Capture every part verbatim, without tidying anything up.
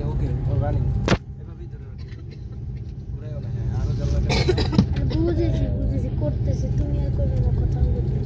ওকে ও running এভাবেই ধরে রাখি ঘুরাইও না হ্যাঁ আরো জল লাগে বুঝেছি বুঝেছি করতেছি তুমি আর করবে না কথা বলতে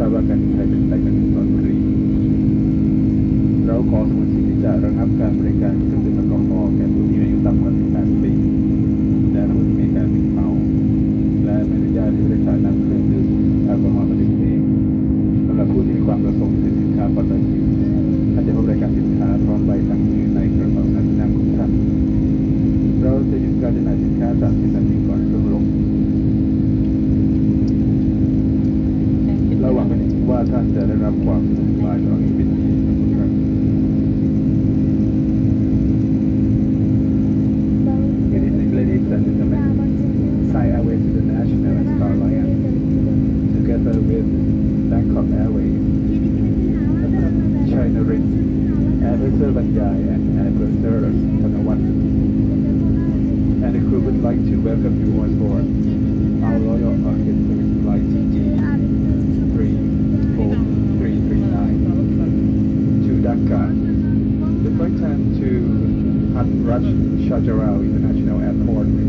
ราบว่าการบินไทยเป็นสายการบินปลอดภัยเราขอสมุดสิทธิ์ที่จะระงับการบริการเครื่องดื่มแอลกอฮอล์แก่ผู้ที่มีอายุต่ำกว่าสิบแปดปีและผู้ที่มีอาการมึนเมาและไม่อนุญาตให้ผู้โดยสารนำเครื่องดื่มแอลกอฮอล์มาดื่มเองสำหรับผู้ที่มีความประสงค์ซื้อสินค้าปลอดภัยท่านจะพบรายการสินค้าพร้อมใบสั่งซื้อในกระเป๋าหน้าที่นั่งของท่านเราจะหยุดการจำหน่ายสินค้าสามสิบนาทีก่อนเครื่องลงระหว่างนี้ว่าท่านจะได้รับความสบายตลอดชีวิตนี้ครับ Good evening, ladies and gentlemen. Thai Airways International and Star Alliance, together with Bangkok Airways, China Ring, Air Purser Banyai, and Air Purser Tanawan, and the crew would like to welcome you on board our Royal Orchid Service Flight G three four three three nine to Dhaka. The flight time to Hat Raj Shajarao International Airport